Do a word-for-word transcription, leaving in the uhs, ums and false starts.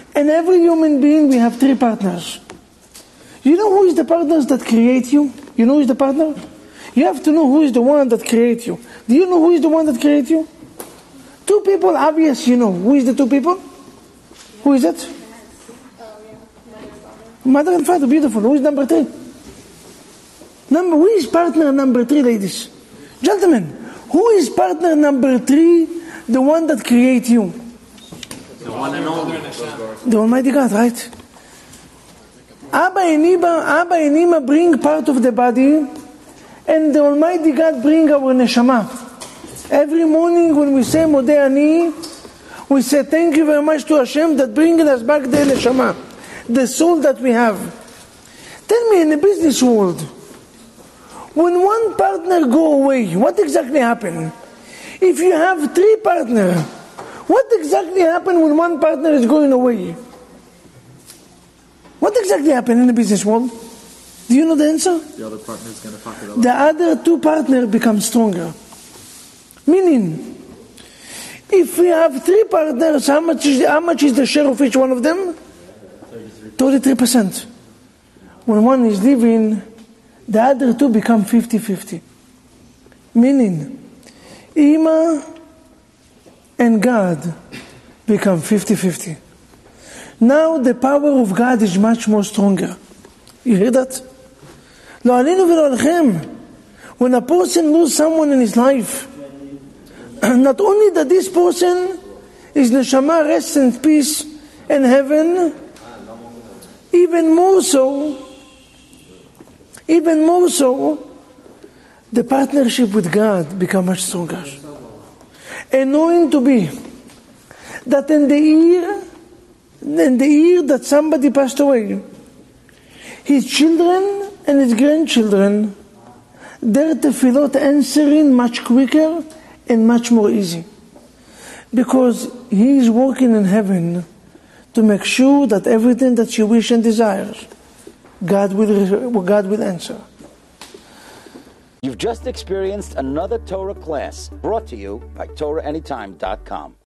And every human being, we have three partners. You know who is the partners that create you? You know who is the partner? You have to know who is the one that creates you. Do you know who is the one that creates you? Two people, obvious, you know. Who is the two people? Who is it? Mother and father, beautiful. Who is number three? Number, who is partner number three, ladies? Gentlemen, who is partner number three, the one that creates you? The one and only. The Almighty God, right? Abba and Ima, Abba and Ima bring part of the body, and the Almighty God bring our neshama. Every morning when we say Modeh Ani, we say thank you very much to Hashem that bringing us back the neshama, the soul that we have. Tell me, in the business world, when one partner go away, what exactly happen? If you have three partners, what exactly happen when one partner is going away? What exactly happened in the business world? Do you know the answer? The other partner is going to fuck it up. The other two partners become stronger. Meaning, if we have three partners, how much is, how much is the share of each one of them? thirty-three percent. When one is leaving, the other two become fifty-fifty. Meaning, Ima and God become fifty-fifty. Now the power of God is much more stronger. You hear that? Lo alinu v'lo alechem. When a person loses someone in his life, not only that this person is neshama, rest and peace in heaven, even more so, even more so, the partnership with God becomes much stronger. And knowing to be that in the year, in the year that somebody passed away, his children and his grandchildren, their tefillot answering much quicker and much more easy. Because he is working in heaven to make sure that everything that you wish and desire, God will, God will answer. You've just experienced another Torah class brought to you by Torah Anytime dot com.